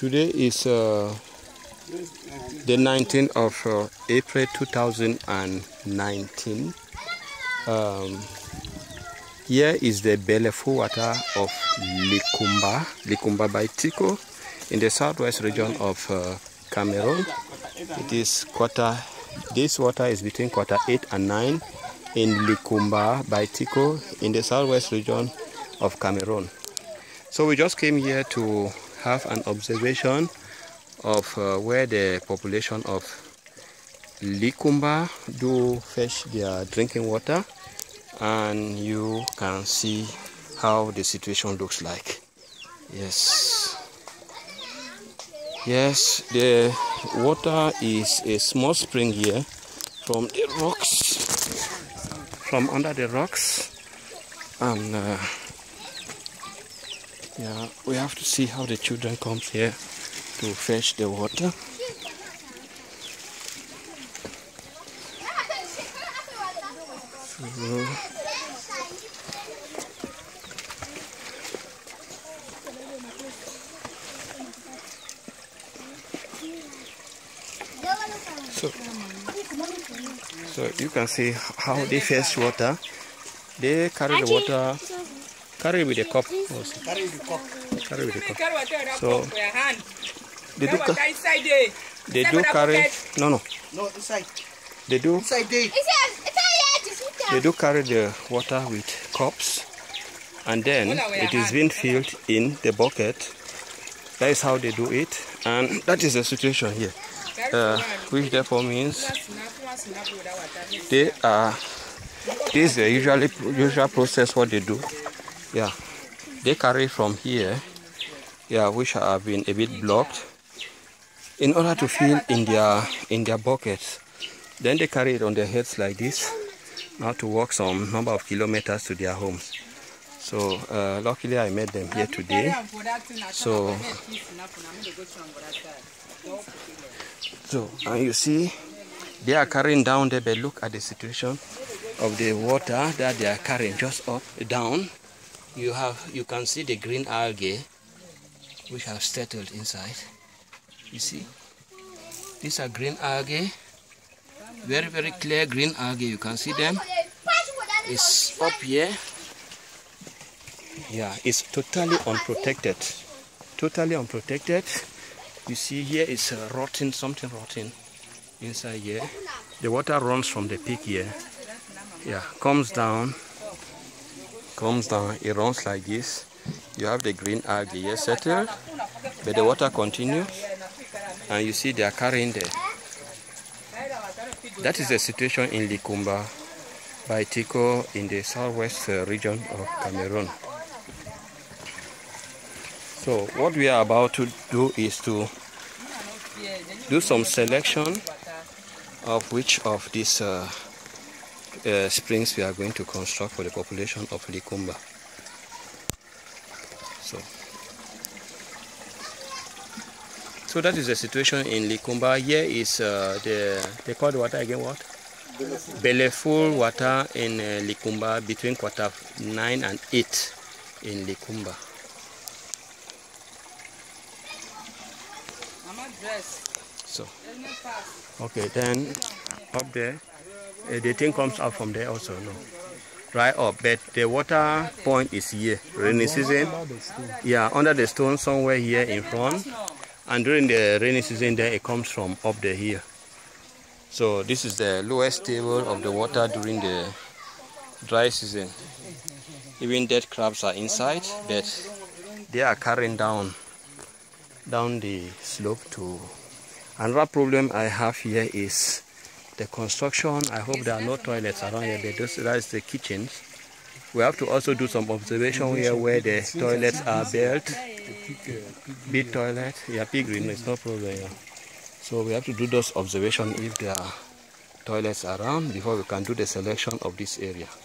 Today is the 19th of April 2019. Here is the Beleful water of Likumba by Tiko in the southwest region of Cameroon. It is this water is between quarter 8 and 9 in Likumba by Tiko in the southwest region of Cameroon. So we just came here to have an observation of where the population of Likumba do fetch their drinking water, and you can see how the situation looks like. Yes, the water is a small spring here from the rocks, from under the rocks, and yeah, we have to see how the children come here to fetch the water. So you can see how they fetch water. They carry the water, carry with a cup. Also. Carry with the cup. So they do carry. No, inside. They do. They do carry the water with cups, and then it is being filled in the bucket. That is how they do it, and that is the situation here. Which therefore means this is the usual process what they do. Yeah, they carry from here, yeah, which have been a bit blocked, in order to fill in their buckets. Then they carry it on their heads like this, now to walk some number of kilometers to their homes. So luckily I met them here today. So and you see they are carrying down there, but look at the situation of the water that they are carrying just up down. You can see the green algae which have settled inside. You see, these are green algae, very, very clear green algae. You can see them. It's up here. Yeah, it's totally unprotected. Totally unprotected. You see here is something rotten inside here. The water runs from the peak here. Yeah, comes down, it runs like this. You have the green algae here settled, but the water continues, and you see they are carrying there. That is the situation in Likumba by Tiko in the southwest region of Cameroon. So what we are about to do is to do some selection of which of these springs we are going to construct for the population of Likumba. So that is the situation in Likumba. Here is they call the water again what? Beleful water in Likumba between quarter 9 and 8 in Likumba. So, okay, then up there, the thing comes out from there also, no? Right up, but the water point is here, rainy season. Yeah, under the stone somewhere here in front. And during the rainy season, then it comes from up there here. So this is the lowest table of the water during the dry season. Even dead crabs are inside, but they are carrying down the slope to. Another problem I have here is the construction. I hope there are no toilets around here, but that is the kitchens. We have to also do some observation here where the toilets are built. Big toilet, yeah, pig green, it's no problem. Yeah. So we have to do those observations if there are toilets around before we can do the selection of this area.